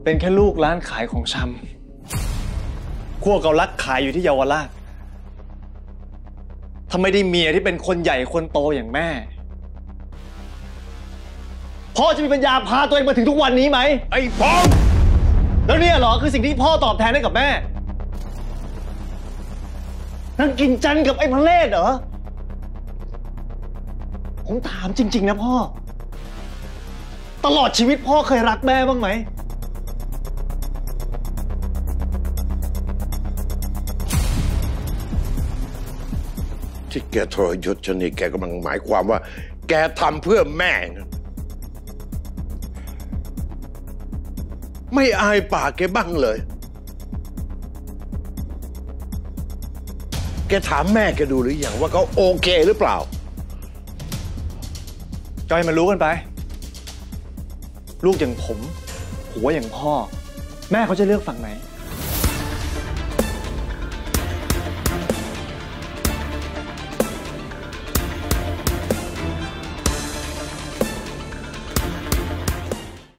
เป็นแค่ลูกร้านขายของชำขั้วเกาลัดขายอยู่ที่เยาวราชถ้าไม่ได้เมียที่เป็นคนใหญ่คนโตอย่างแม่พ่อจะมีปัญญาพาตัวเองมาถึงทุกวันนี้ไหมไอ้พงแล้วเนี่ยเหรอคือสิ่งที่พ่อตอบแทนให้กับแม่นั่งกินจันกับไอ้พระเลศเหรอผมถามจริงๆนะพ่อตลอดชีวิตพ่อเคยรักแม่บ้างไหมที่แกทรยศฉันนี่แกกำลังหมายความว่าแกทำเพื่อแม่นะไม่อายปากแกบ้างเลยแกถามแม่แกดูหรือยังว่าเขาโอเคหรือเปล่าจอยมันรู้กันไปลูกอย่างผมหัวอย่างพ่อแม่เขาจะเลือกฝั่งไหน